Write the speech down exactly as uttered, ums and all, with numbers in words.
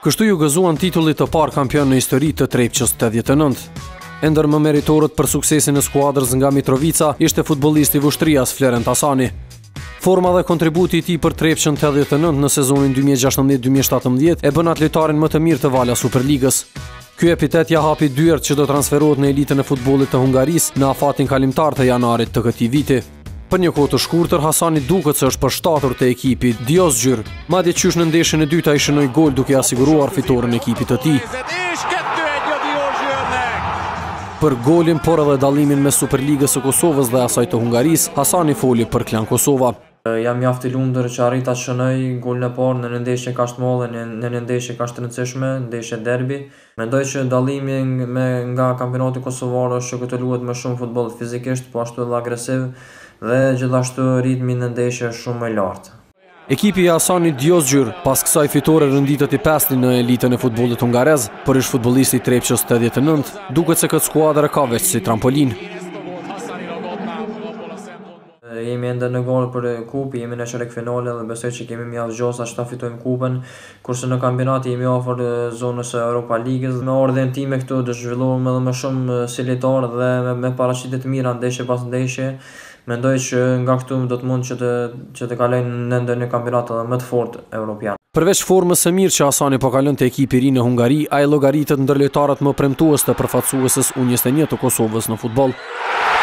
Kështu ju gëzuan titullit të parë kampion në histori të Trepçës tetëdhjetë e nëntë. E ndër më meritorët për suksesin e skuadrës nga Mitrovica ishte futbollisti Vushtrias Florent Hasani. Forma dhe kontributi i tij për Trepçën tetëdhjetë e nëntë në sezonin dy mijë e gjashtëmbëdhjetë dy mijë e shtatëmbëdhjetë e bën atë lojtarin më të mirë të vala Superligës. Ky epitet ja hapi dyert që do transferohet në elitën e futbollit të Hungarisë në afatin kalimtar të janarit të këtij viti. Për një kohë të shkurtër, Hasani duket se është përshtatur te ekipi Diosgjyr, madje qysh në ndeshjen e dytë ai shënoi gol duke asiguruar fitoren ekipit të tij. Për golin, por edhe dallimin mes Superligës së Kosovës dhe asaj të Hungarisë, Hasani foli për Klan Kosova. Jam mjaft i lumtur që arrita të shënoj golin e parë në një ndeshje kaq të madhe, në një ndeshje kaq të rëndësishme, ndeshje derbi. Mendoj që dallimi me nga kampionati kosovar është që këtu luhet më shumë futboll fizikisht, po ashtu edhe agresiv dhe gjithashtu ritmi në ndeshje është shumë më i lartë. Ekipi i Hasanit Diosgjyr pas kësaj fitore rënditët i pesti në elitën e futbollit hungarez, por ish futbollisti i Trepçës tetëdhjetë e nëntë, duket se këtë skuadër ka veç si trampolin. Jemi ende në gol për kupë, jemi në çerek finale dhe besoj që kemi mjaft gjosa që ta fitojmë kupën, kurse në kampionat jemi afër zonës së Europa Ligës. Me ardhen time këtu do zhvillohem edhe më shumë si lojtar dhe me, me paraqitje të mira ndeshje pas ndeshje. Mendoj që nga këtu do të mund që të që të kaloj në ndonjë kampionat edhe më të fortë evropian. Përveç formës së mirë që Hasani po kalon te ekipi i ri në Hungari, ai llogaritet ndër lojtarët më premtues të përfaqësuesës U njëzet e një të Kosovës në futboll.